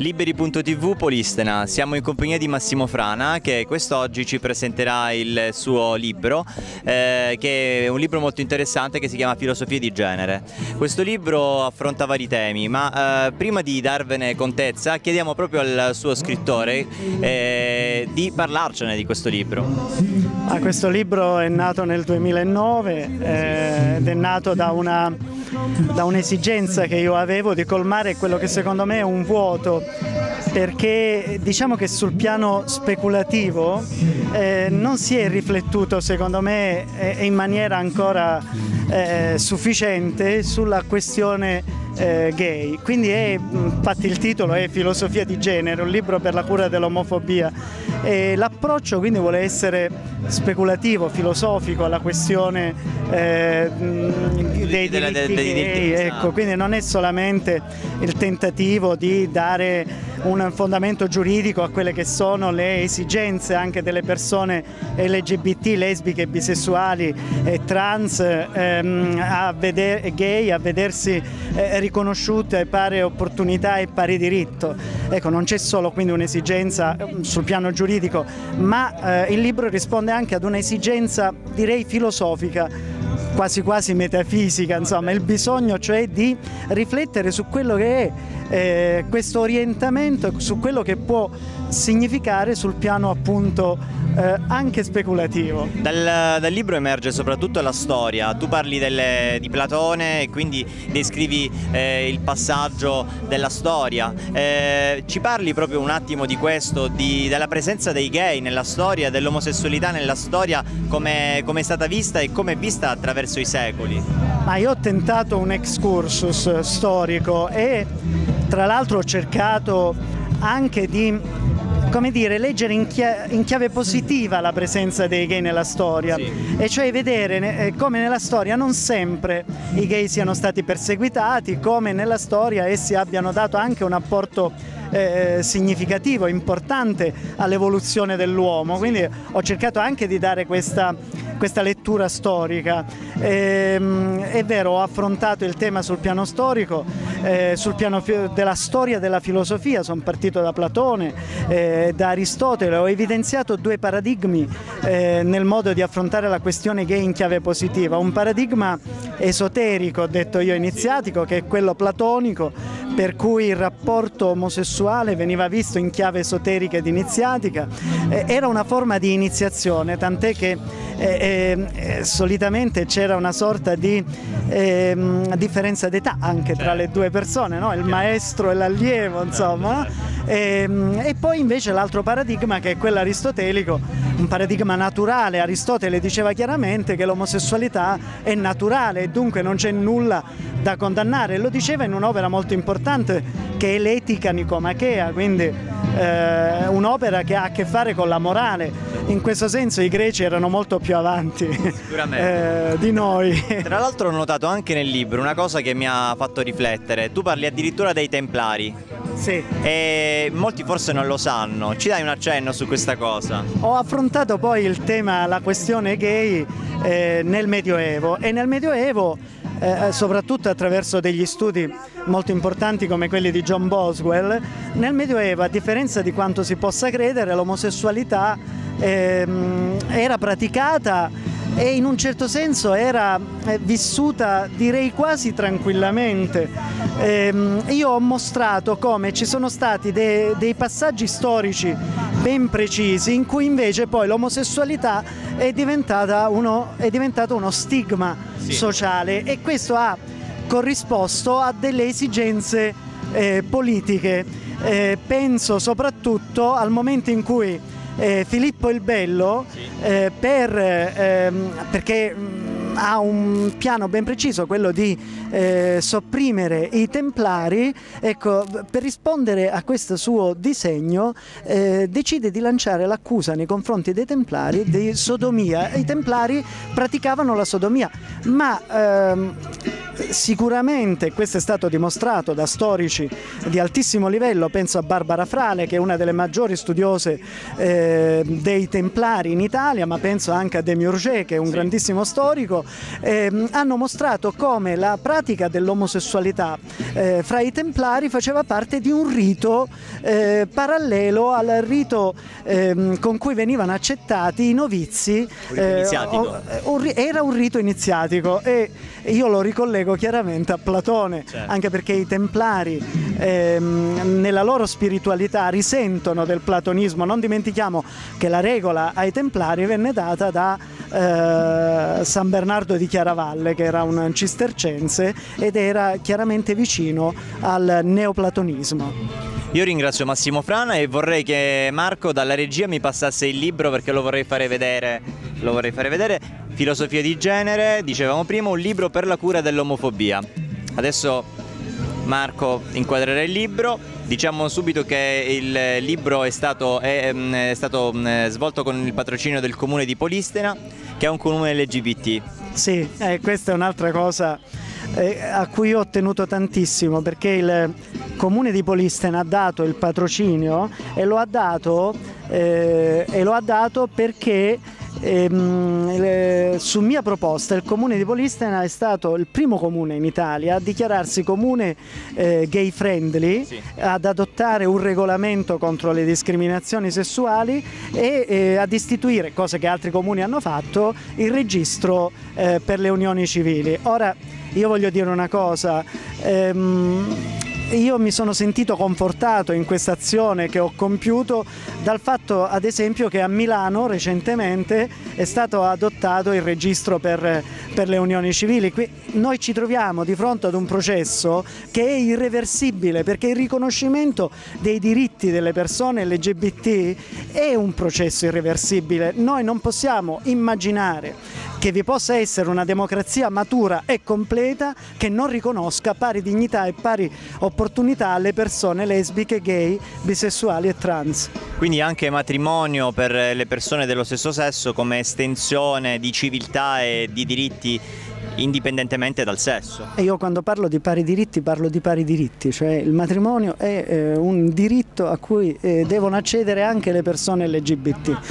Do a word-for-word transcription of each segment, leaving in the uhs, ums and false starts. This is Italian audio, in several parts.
Liberi punto tivù Polistena, siamo in compagnia di Massimo Frana che quest'oggi ci presenterà il suo libro, eh, che è un libro molto interessante che si chiama Filosofie di genere. Questo libro affronta vari temi, ma eh, prima di darvene contezza chiediamo proprio al suo scrittore eh, di parlarcene di questo libro. Ah, questo libro è nato nel duemilanove eh, ed è nato da una da un'esigenza che io avevo di colmare quello che secondo me è un vuoto, perché diciamo che sul piano speculativo eh, non si è riflettuto secondo me eh, in maniera ancora eh, sufficiente sulla questione eh, gay, quindi è, infatti il titolo è Filosofia di genere, un libro per la cura dell'omofobia, e l'approccio quindi vuole essere speculativo, filosofico alla questione eh, dei diritti gay, ecco, quindi non è solamente il tentativo di dare un fondamento giuridico a quelle che sono le esigenze anche delle persone L G B T, lesbiche, bisessuali e trans, ehm, a vedere, gay, a vedersi eh, riconosciute pari opportunità e pari diritto. Ecco, non c'è solo quindi un'esigenza sul piano giuridico, ma eh, il libro risponde anche ad un'esigenza, direi, filosofica, quasi quasi metafisica, insomma, il bisogno cioè di riflettere su quello che è eh, questo orientamento, su quello che può significare sul piano appunto eh, anche speculativo. Dal, dal libro emerge soprattutto la storia, tu parli delle, di Platone e quindi descrivi eh, il passaggio della storia, eh, ci parli proprio un attimo di questo, di, della presenza dei gay nella storia, dell'omosessualità nella storia, come è stata vista e come è vista attraverso i secoli? Ma io ho tentato un excursus storico e tra l'altro ho cercato anche di, come dire, leggere in, chia in chiave positiva la presenza dei gay nella storia, sì. E cioè vedere come nella storia non sempre i gay siano stati perseguitati, come nella storia essi abbiano dato anche un apporto eh, significativo, importante all'evoluzione dell'uomo, quindi ho cercato anche di dare questa questa lettura storica. Ehm, è vero, ho affrontato il tema sul piano storico, eh, sul piano della storia della filosofia, sono partito da Platone, eh, da Aristotele, ho evidenziato due paradigmi eh, nel modo di affrontare la questione gay in chiave positiva, un paradigma esoterico, ho detto io iniziatico, che è quello platonico, per cui il rapporto omosessuale veniva visto in chiave esoterica ed iniziatica, eh, era una forma di iniziazione, tant'è che eh, eh, solitamente c'era una sorta di eh, differenza d'età anche tra le due persone, no? Il maestro e l'allievo, insomma. E, e poi invece l'altro paradigma, che è quello aristotelico, un paradigma naturale. Aristotele diceva chiaramente che l'omosessualità è naturale e dunque non c'è nulla da condannare, lo diceva in un'opera molto importante che è l'Etica Nicomachea, quindi eh, un'opera che ha a che fare con la morale. In questo senso i greci erano molto più avanti eh, di noi. Tra l'altro ho notato anche nel libro una cosa che mi ha fatto riflettere, tu parli addirittura dei Templari. Sì. E molti forse non lo sanno, ci dai un accenno su questa cosa? Ho affrontato poi il tema, la questione gay eh, nel Medioevo, e nel Medioevo eh, soprattutto attraverso degli studi molto importanti come quelli di John Boswell, nel Medioevo, a differenza di quanto si possa credere, l'omosessualità eh, era praticata e in un certo senso era eh, vissuta, direi, quasi tranquillamente. Eh, io ho mostrato come ci sono stati de dei passaggi storici ben precisi in cui invece poi l'omosessualità è diventata uno, è diventato uno stigma sì. sociale, e questo ha corrisposto a delle esigenze eh, politiche. Eh, penso soprattutto al momento in cui Eh, Filippo il Bello, eh, per, ehm, perché mh, ha un piano ben preciso, quello di eh, sopprimere i Templari, ecco, per rispondere a questo suo disegno eh, decide di lanciare l'accusa nei confronti dei Templari di sodomia. I Templari praticavano la sodomia, ma ehm, sicuramente, questo è stato dimostrato da storici di altissimo livello, penso a Barbara Frale, che è una delle maggiori studiose eh, dei Templari in Italia, ma penso anche a Demiurge, che è un sì. grandissimo storico, eh, hanno mostrato come la pratica dell'omosessualità eh, fra i Templari faceva parte di un rito eh, parallelo al rito eh, con cui venivano accettati i novizi. Eh, era un rito iniziatico e io lo ricollego chiaramente a Platone, certo. anche perché i Templari ehm, nella loro spiritualità risentono del platonismo. Non dimentichiamo che la regola ai Templari venne data da eh, San Bernardo di Chiaravalle, che era un cistercense ed era chiaramente vicino al neoplatonismo. Io ringrazio Massimo Frana e vorrei che Marco dalla regia mi passasse il libro, perché lo vorrei fare vedere, lo vorrei fare vedere. Filosofia di genere, dicevamo prima, un libro per la cura dell'omofobia. Adesso Marco inquadrerà il libro. Diciamo subito che il libro è stato, è, è stato svolto con il patrocinio del comune di Polistena, che è un comune L G B T. Sì, eh, questa è un'altra cosa eh, a cui ho tenuto tantissimo, perché il comune di Polistena ha dato il patrocinio e lo ha dato, eh, e lo ha dato perché Ehm, su mia proposta il comune di Polistena è stato il primo comune in Italia a dichiararsi comune eh, gay friendly, sì. ad adottare un regolamento contro le discriminazioni sessuali e eh, ad istituire, cosa che altri comuni hanno fatto, il registro eh, per le unioni civili. Ora io voglio dire una cosa, ehm, io mi sono sentito confortato in questa azione che ho compiuto dal fatto, ad esempio, che a Milano recentemente è stato adottato il registro per, per le unioni civili. Qui noi ci troviamo di fronte ad un processo che è irreversibile, perché il riconoscimento dei diritti delle persone L G B T è un processo irreversibile. Noi non possiamo immaginare che vi possa essere una democrazia matura e completa che non riconosca pari dignità e pari opportunità alle persone lesbiche, gay, bisessuali e trans. Quindi anche matrimonio per le persone dello stesso sesso come estensione di civiltà e di diritti indipendentemente dal sesso. E io quando parlo di pari diritti parlo di pari diritti, cioè il matrimonio è eh, un diritto a cui eh, devono accedere anche le persone L G B T.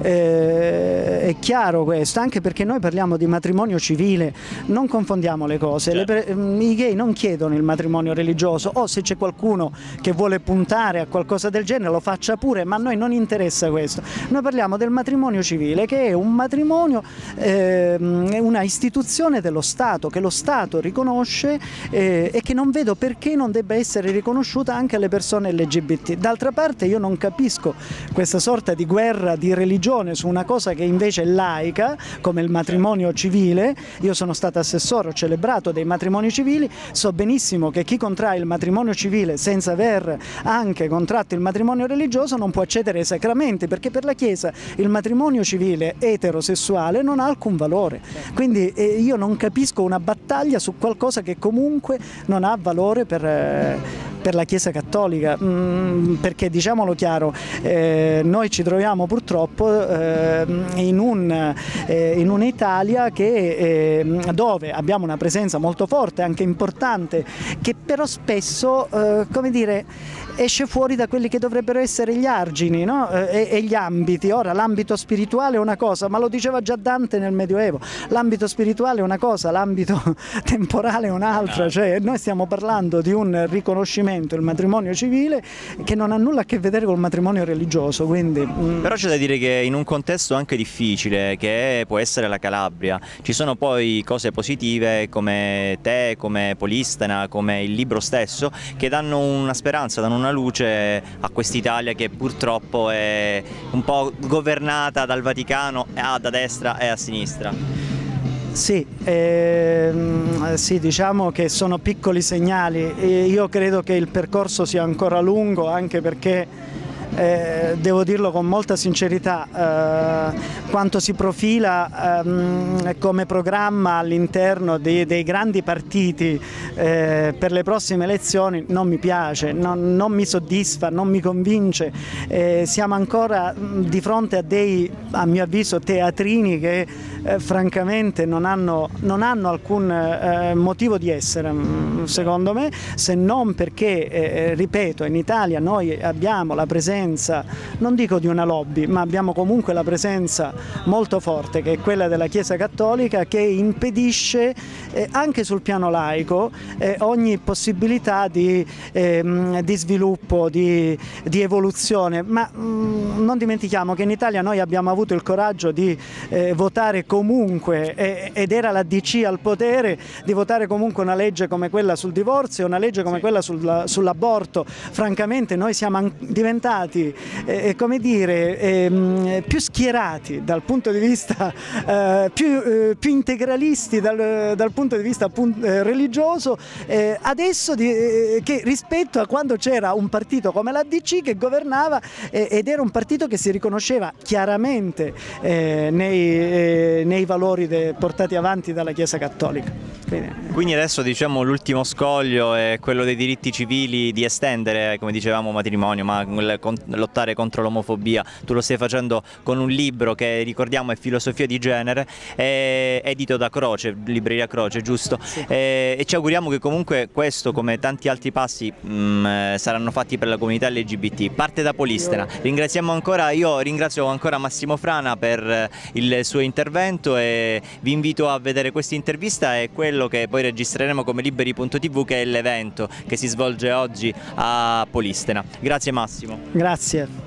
Eh, è chiaro questo, anche perché noi parliamo di matrimonio civile, non confondiamo le cose. Certo. Le, i gay non chiedono il matrimonio religioso, o se c'è qualcuno che vuole puntare a qualcosa del genere lo faccia pure, ma a noi non interessa questo. Noi parliamo del matrimonio civile, che è un matrimonio, eh, una istituzione dello Stato, che lo Stato riconosce eh, e che non vedo perché non debba essere riconosciuta anche alle persone L G B T. D'altra parte io non capisco questa sorta di guerra di religione su una cosa che invece è laica, come il matrimonio civile. Io sono stato assessore, ho celebrato dei matrimoni civili, so benissimo che chi contrae il matrimonio civile senza aver anche contratto il matrimonio religioso non può accedere ai sacramenti, perché per la Chiesa il matrimonio civile eterosessuale non ha alcun valore. Quindi eh, io non capisco una battaglia su qualcosa che comunque non ha valore per, eh, per la Chiesa cattolica, mm, perché diciamolo chiaro, eh, noi ci troviamo purtroppo eh, in, un, eh, in un'Italia che, eh, dove abbiamo una presenza molto forte, anche importante, che però spesso, eh, come dire, esce fuori da quelli che dovrebbero essere gli argini, no? e, e gli ambiti. Ora l'ambito spirituale è una cosa, ma lo diceva già Dante nel Medioevo, l'ambito spirituale è una cosa, l'ambito temporale è un'altra, cioè noi stiamo parlando di un riconoscimento, il matrimonio civile, che non ha nulla a che vedere col matrimonio religioso. Quindi, mm. Però c'è da dire che in un contesto anche difficile, che può essere la Calabria, ci sono poi cose positive come te, come Polistena, come il libro stesso, che danno una speranza, danno una luce a quest'Italia che purtroppo è un po' governata dal Vaticano a da destra e a sinistra. Sì, ehm, sì, diciamo che sono piccoli segnali. Io credo che il percorso sia ancora lungo, anche perché eh, devo dirlo con molta sincerità, eh, quanto si profila ehm, come programma all'interno dei, dei grandi partiti eh, per le prossime elezioni non mi piace, non, non mi soddisfa, non mi convince. Eh, siamo ancora di fronte a dei, a mio avviso, teatrini che eh, francamente non hanno, non hanno alcun eh, motivo di essere, secondo me, se non perché, eh, ripeto, in Italia noi abbiamo la presenza, non dico di una lobby, ma abbiamo comunque la presenza molto forte, che è quella della Chiesa Cattolica, che impedisce eh, anche sul piano laico eh, ogni possibilità di, eh, di sviluppo, di, di evoluzione. Ma mh, non dimentichiamo che in Italia noi abbiamo avuto il coraggio di eh, votare comunque, eh, ed era la D C al potere, di votare comunque una legge come quella sul divorzio, una legge come sì. quella sul, sull'aborto. Francamente noi siamo diventati eh, come dire, eh, più schierati dal punto di vista, eh, più, eh, più integralisti dal, dal punto di vista appunto, eh, religioso eh, adesso di, eh, che rispetto a quando c'era un partito come la D C che governava eh, ed era un partito che si riconosceva chiaramente eh, nei, eh, nei valori de, portati avanti dalla Chiesa Cattolica. Quindi, Quindi adesso diciamo l'ultimo scoglio è quello dei diritti civili, di estendere, come dicevamo, matrimonio, ma lottare contro l'omofobia. Tu lo stai facendo con un libro che ricordiamo è Filosofia di genere, è edito da Croce, Libreria Croce, giusto? Sì. E, e ci auguriamo che comunque questo, come tanti altri passi, mh, saranno fatti per la comunità L G B T. Parte da Polistena. Ringraziamo ancora, io ringrazio ancora Massimo Frana per il suo intervento e vi invito a vedere questa intervista e quello che poi registreremo come Liberi punto T V, che è l'evento che si svolge oggi a Polistena. Grazie Massimo. Grazie.